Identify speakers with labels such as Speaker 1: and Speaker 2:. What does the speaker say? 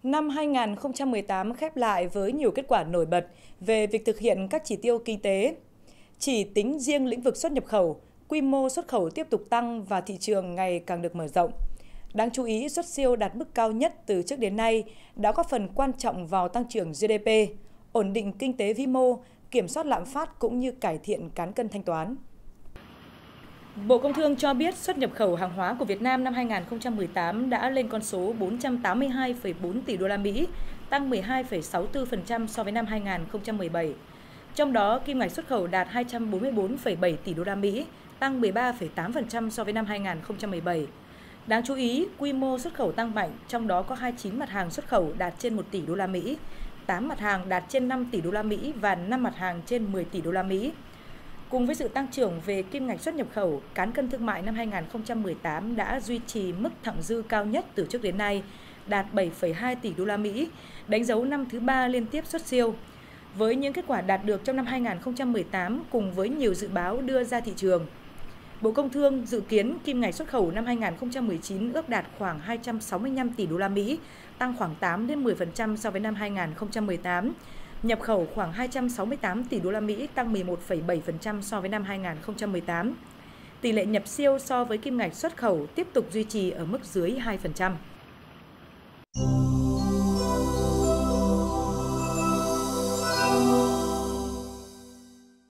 Speaker 1: Năm 2018 khép lại với nhiều kết quả nổi bật về việc thực hiện các chỉ tiêu kinh tế. Chỉ tính riêng lĩnh vực xuất nhập khẩu, quy mô xuất khẩu tiếp tục tăng và thị trường ngày càng được mở rộng. Đáng chú ý, xuất siêu đạt mức cao nhất từ trước đến nay đã góp phần quan trọng vào tăng trưởng GDP, ổn định kinh tế vĩ mô, kiểm soát lạm phát cũng như cải thiện cán cân thanh toán. Bộ Công Thương cho biết xuất nhập khẩu hàng hóa của Việt Nam năm 2018 đã lên con số 482,4 tỷ đô la Mỹ, tăng 12,64% so với năm 2017. Trong đó, kim ngạch xuất khẩu đạt 244,7 tỷ đô la Mỹ, tăng 13,8% so với năm 2017. Đáng chú ý, quy mô xuất khẩu tăng mạnh, trong đó có 29 mặt hàng xuất khẩu đạt trên 1 tỷ đô la Mỹ, 8 mặt hàng đạt trên 5 tỷ đô la Mỹ và 5 mặt hàng trên 10 tỷ đô la Mỹ. Cùng với sự tăng trưởng về kim ngạch xuất nhập khẩu, cán cân thương mại năm 2018 đã duy trì mức thặng dư cao nhất từ trước đến nay, đạt 7,2 tỷ đô la Mỹ, đánh dấu năm thứ 3 liên tiếp xuất siêu. Với những kết quả đạt được trong năm 2018 cùng với nhiều dự báo đưa ra thị trường, Bộ Công Thương dự kiến kim ngạch xuất khẩu năm 2019 ước đạt khoảng 265 tỷ đô la Mỹ, tăng khoảng 8 đến 10% so với năm 2018. Nhập khẩu khoảng 268 tỷ đô la Mỹ, tăng 11,7% so với năm 2018. Tỷ lệ nhập siêu so với kim ngạch xuất khẩu tiếp tục duy trì ở mức dưới 2%.